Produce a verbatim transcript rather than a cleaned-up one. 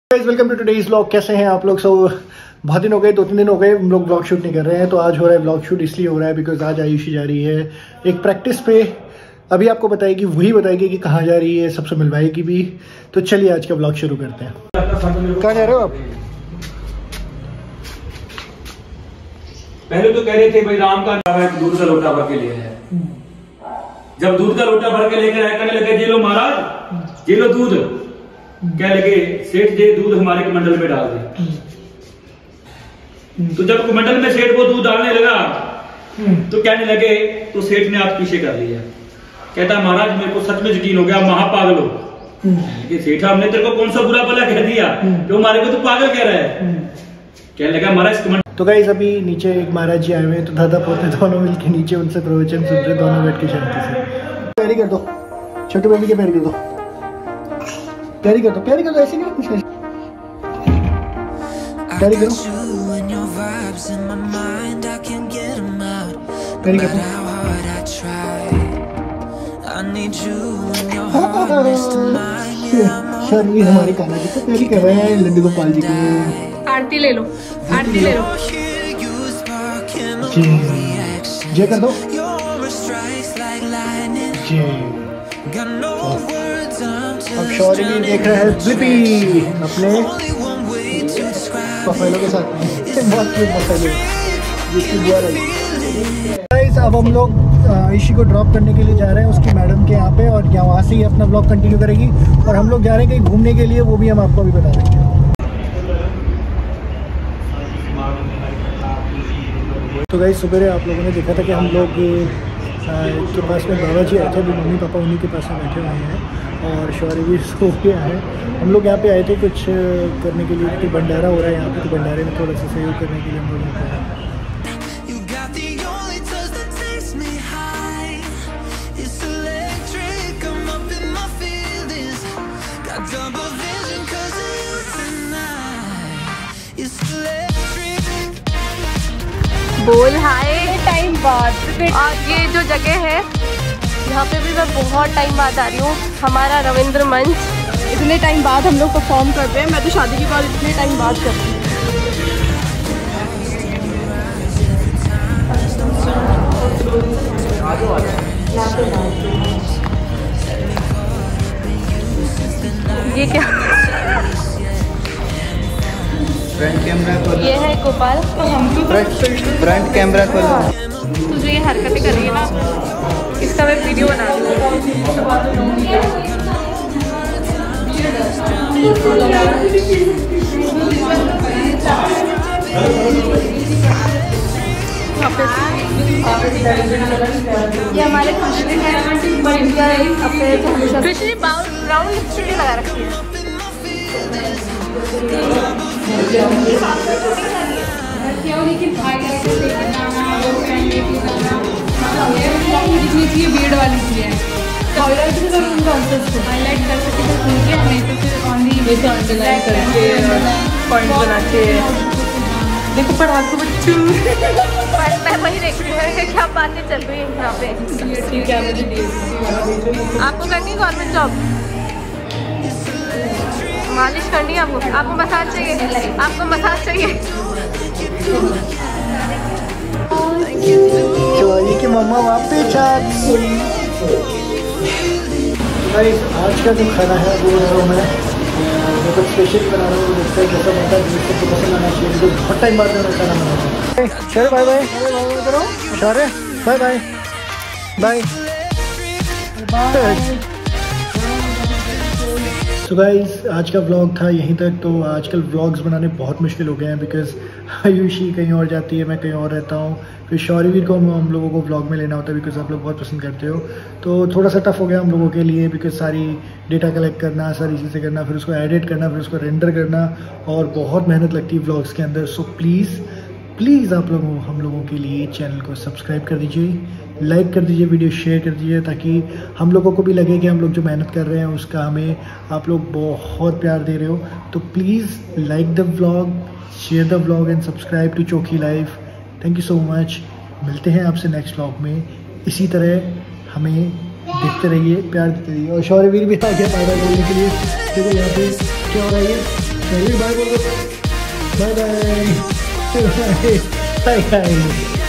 Welcome to today's vlog. कैसे हैं आप लोग? सो बहुत दिन हो गए, दो तीन दिन हो गए हम लोग व्लॉग शूट नहीं कर रहे हैं। तो आज हो रहा है व्लॉग शूट, इसलिए हो रहा है बिकॉज आज आयुषी जा रही है एक प्रैक्टिस पे। अभी आपको बताएगी, वही बताएगी कि कहाँ जा रही है, सबसे मिलवाएगी भी। तो चलिए आज का व्लॉग शुरू करते हैं। कहाँ जा रहे हो आप? पहले तो कह रहे थे भाई राम का दूध का लोटा भर के लिए है। जब दूध का लोटा भर के लेकर आए, कहने लगे ये लो महाराज, ये लो दूध। क्या लगे सेठ जी दूध हमारे कमंडल में डाल दे। तो जब कमंडल में सेठ वो दूध डालने लगा तो कहने लगे, तो सेठ ने आप पीछे कर लिया। कहता महाराज मेरे को सच में यकीन हो गया, महापागल हो। सेठ हमने तेरे को कौन सा बुरा भला कह दिया जो हमारे को तो पागल कह रहा है। कहने लगा महाराज कमंडल। तो गाइस अभी नीचे एक महाराज जी आए हुए हैं, तो दादा पोते दोनों मिलके नीचे उनसे प्रवचन सुन रहे, दोनों बैठ के शांति से। पैरी कर दो, छोटे बेबी के पैरी कर दो, प्यारी कर दो, प्यारी कर दो, ऐसे नहीं कुछ प्यारी करो, प्यारी कर दो। सर ये हमारे कान्हा जी को प्यारी कर रहे हैं, लड्डू गोपाल जी को। आरती ले लो, आरती ले लो। जी जय कर दो, जी। अब शौर्य भी देख रहा है ब्लिपी अपने पफेलो के साथ में। बहुत क्यूट पफेलो जिसकी बुआ रही। गाइस अब हम लोग आयुषी को ड्रॉप करने के लिए जा रहे हैं उसकी मैडम के यहाँ पे, और यहाँ वहाँ से ही अपना ब्लॉग कंटिन्यू करेगी। और हम लोग जा रहे हैं कहीं घूमने के लिए, वो भी हम आपको भी बता देंगे। तो गाइस सुबह आप लोगों ने देखा था कि हम लोग के पास में बाबा जी आए थे, अभी मम्मी पापा उन्हीं के पास में बैठे हुए हैं और शौर्य भी सो गया है। हम लोग यहाँ पे आए थे कुछ करने के लिए, तो भंडारा हो रहा है यहाँ पे, तो भंडारे में थोड़ा सा सहयोग करने के लिए हम लोग यहाँ पे आए। बोल हाय टाइम बाद। और ये जो जगह है यहाँ पे भी मैं बहुत टाइम बाद आ रही हूँ, हमारा रविंद्र मंच। इतने टाइम बाद हम लोग परफॉर्म कर रहे हैं। मैं तो शादी के बाद इतने टाइम बाद करती हूँ। ये क्या? फ्रंट कैमरा खोलो। ये है गोपाल। तो हम तो फ्रंट कैमरा खोलो। तुझे ये हरकतें कर रही है ना, इसका मैं वीडियो बना दूँगी। ये हमारे कृष्ण कृष्ण ब्राउन लिपस्टिक लगा रखी है। बीड वाली थी है हाईलाइट कर सकते तो ठीक है, नहीं तो फिर ऑनली अंडरलाइन करके पॉइंट बना के। देखो पढ़ाकू बच्चू, मैं वही देख रही हूँ क्या बातें चल रही है यहाँ पे। ठीक है, मुझे आपको करनी है गवर्नमेंट जॉब? मालिश करनी है आपको? आपको मसाज चाहिए? आपको मसाज चाहिए? चोरी की मम्मा वापस आ गई। आज का जो खाना है वो रहा हूँ मैं, मैं कुछ स्पेशल बना रहा हूँ। देखते हैं कैसा बनता है, जिसको तो पसंद आना चाहिए। मुझे बहुत टाइम बाद मैंने खाना बना रहा हूँ। शौर्य बाय बाय करो, Shaurya bye bye bye bye. तो गाइस आज का व्लॉग था यहीं तक। तो आजकल व्लॉग्स बनाने बहुत मुश्किल हो गए हैं बिकॉज आयुषी कहीं और जाती है, मैं कहीं और रहता हूँ। फिर शौर्यवीर को हम लोगों को व्लॉग में लेना होता है बिकॉज आप लोग बहुत पसंद करते हो। तो थोड़ा सा टफ हो गया हम लोगों के लिए बिकॉज सारी डेटा कलेक्ट करना, सारी चीज़ें करना, फिर उसको एडिट करना, फिर उसको रेंडर करना, और बहुत मेहनत लगती है व्लॉग्स के अंदर। सो प्लीज़ प्लीज़ आप लोगों हम लोगों के लिए चैनल को सब्सक्राइब कर दीजिए, लाइक कर दीजिए, वीडियो शेयर कर दीजिए, ताकि हम लोगों को भी लगे कि हम लोग जो मेहनत कर रहे हैं उसका हमें आप लोग बहुत प्यार दे रहे हो। तो please like the vlog, share the vlog and subscribe to Choki life. Thank you so much. मिलते हैं आपसे नेक्स्ट व्लॉग में। इसी तरह हमें देखते रहिए, प्यार देते रहिए। और शौर्यवीर भी आ गया बाय बाय बोलने के लिए। देखो यहाँ पे क्या हो रहा है। चलिए बाय बोलो, bye bye bye bye bye.